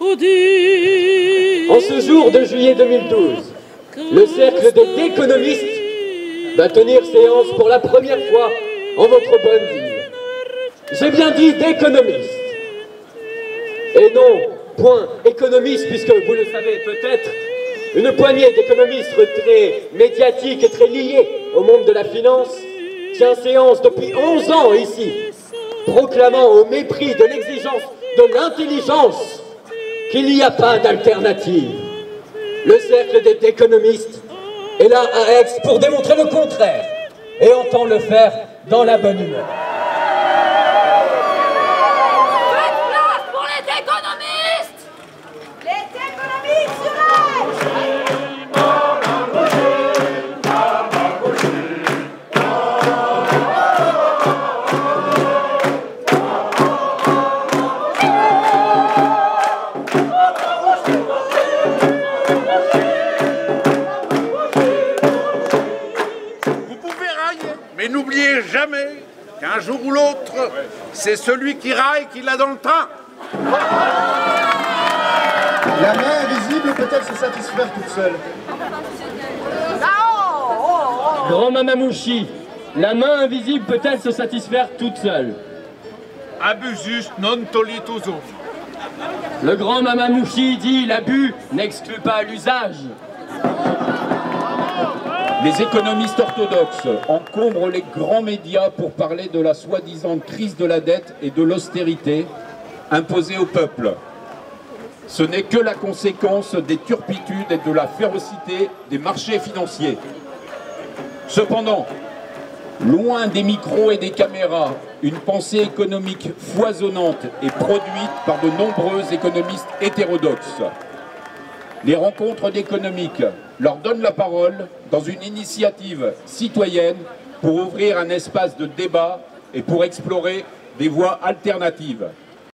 En ce jour de juillet 2012, le cercle d'économistes va tenir séance pour la première fois en votre bonne ville. J'ai bien dit d'économistes. Et non, point économiste, puisque vous le savez peut-être, une poignée d'économistes très médiatiques et très liés au monde de la finance tient séance depuis 11 ans ici, proclamant au mépris de l'exigence de l'intelligence qu'il n'y a pas d'alternative. Le cercle des économistes est là à Aix pour démontrer le contraire et entend le faire dans la bonne humeur. Faites place pour les économistes! Les économistes sur Mais n'oubliez jamais qu'un jour ou l'autre, c'est celui qui raille qui l'a dans le train. La main invisible peut-elle se satisfaire toute seule? Grand Mamamouchi, la main invisible peut-elle se satisfaire toute seule? Abusus non tolituso. Le grand Mamamouchi dit l'abus n'exclut pas l'usage. Les économistes orthodoxes encombrent les grands médias pour parler de la soi-disant crise de la dette et de l'austérité imposée au peuple. Ce n'est que la conséquence des turpitudes et de la férocité des marchés financiers. Cependant, loin des micros et des caméras, une pensée économique foisonnante est produite par de nombreux économistes hétérodoxes. Les rencontres d'économiques leur donnent la parole dans une initiative citoyenne pour ouvrir un espace de débat et pour explorer des voies alternatives.